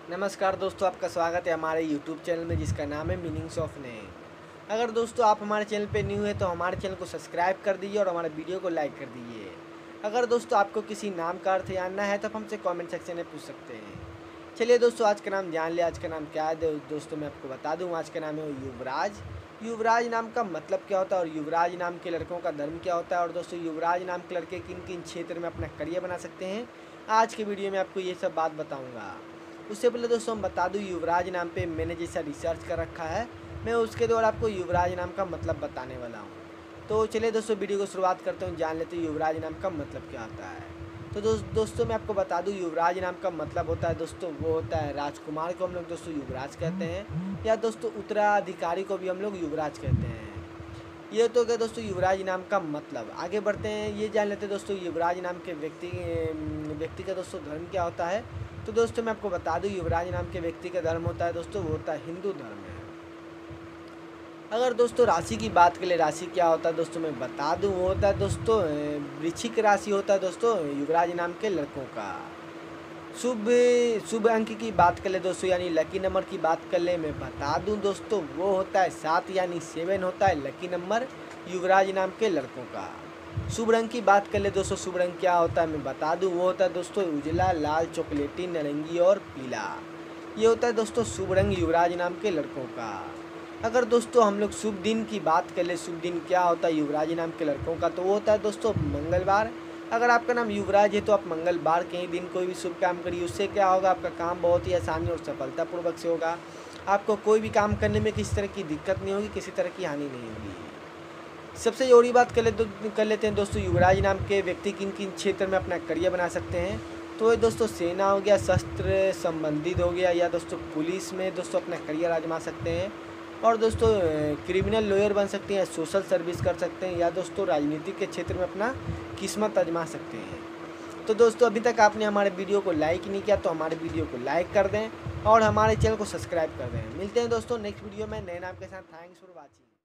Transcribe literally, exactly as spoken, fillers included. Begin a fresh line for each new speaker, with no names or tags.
नमस्कार दोस्तों, आपका स्वागत है हमारे यूट्यूब चैनल में जिसका नाम है मीनिंग्स ऑफ नेम। अगर दोस्तों आप हमारे चैनल पे न्यू है तो हमारे चैनल को सब्सक्राइब कर दीजिए और हमारे वीडियो को लाइक कर दीजिए। अगर दोस्तों आपको किसी नाम का अर्थ जानना है तो आप हमसे कमेंट सेक्शन में पूछ सकते हैं। चलिए दोस्तों, आज का नाम जान लिया। आज का नाम क्या है दोस्तों, मैं आपको बता दूँ। आज का नाम है युवराज। युवराज नाम का मतलब क्या होता है और युवराज नाम के लड़कों का धर्म क्या होता है, और दोस्तों युवराज नाम के लड़के किन किन क्षेत्र में अपना करियर बना सकते हैं, आज के वीडियो में आपको ये सब बात बताऊँगा। उससे पहले दोस्तों हम बता दूं, युवराज नाम पे मैंने जैसा रिसर्च कर रखा है, मैं उसके द्वारा आपको युवराज नाम का मतलब बताने वाला हूं। तो चलिए दोस्तों, वीडियो को शुरुआत करते हैं, जान लेते हैं युवराज नाम का मतलब क्या होता है। तो दोस्त दोस्तों मैं आपको बता दूं, युवराज नाम का मतलब होता है दोस्तों, वो होता है राजकुमार को हम लोग दोस्तों युवराज कहते हैं, या दोस्तों उत्तराधिकारी को भी हम लोग युवराज कहते हैं। ये तो क्या दोस्तों युवराज नाम का मतलब। आगे बढ़ते हैं, ये जान लेते हैं दोस्तों युवराज नाम के व्यक्ति व्यक्ति का दोस्तों धर्म क्या होता है। तो दोस्तों मैं आपको बता दूं, युवराज नाम के व्यक्ति का धर्म होता है दोस्तों, वो होता है हिंदू धर्म है। अगर दोस्तों राशि की बात करें, राशि क्या होता है दोस्तों मैं बता दूं, वो होता है दोस्तों वृश्चिक राशि होता है दोस्तों युवराज नाम के लड़कों का। शुभ शुभ अंक की बात कर ले दोस्तों, यानी लकी नंबर की बात कर ले, मैं बता दूं दोस्तों, वो होता है सात, यानी सेवन होता है लकी नंबर युवराज नाम के लड़कों का। शुभ रंग की बात कर ले दोस्तों, शुभ रंग क्या होता है मैं बता दूं, वो होता है दोस्तों उजला, लाल, चॉकलेटी, नारंगी और पीला। ये होता है दोस्तों शुभ रंग युवराज नाम के लड़कों का। अगर दोस्तों हम लोग शुभ दिन की बात कर ले, शुभ दिन क्या होता है युवराज नाम के लड़कों का, तो वो होता है दोस्तों मंगलवार। अगर आपका नाम युवराज है तो आप मंगलवार के ही दिन कोई भी शुभ काम करिए, उससे क्या होगा, आपका काम बहुत ही आसानी और सफलतापूर्वक से होगा। आपको कोई भी काम करने में किसी तरह की दिक्कत नहीं होगी, किसी तरह की हानि नहीं होगी। सबसे जरूरी बात कर ले कर लेते हैं दोस्तों, युवराज नाम के व्यक्ति किन किन क्षेत्र में अपना करियर बना सकते हैं। तो ये दोस्तों सेना हो गया, शस्त्र संबंधित हो गया, या दोस्तों पुलिस में दोस्तों अपना करियर आजमा सकते हैं, और दोस्तों क्रिमिनल लॉयर बन सकते हैं, सोशल सर्विस कर सकते हैं, या दोस्तों राजनीतिक के क्षेत्र में अपना किस्मत आजमा सकते हैं। तो दोस्तों अभी तक आपने हमारे वीडियो को लाइक नहीं किया तो हमारे वीडियो को लाइक कर दें और हमारे चैनल को सब्सक्राइब कर दें। मिलते हैं दोस्तों नेक्स्ट वीडियो में नए नाम के साथ। Thanks for watching.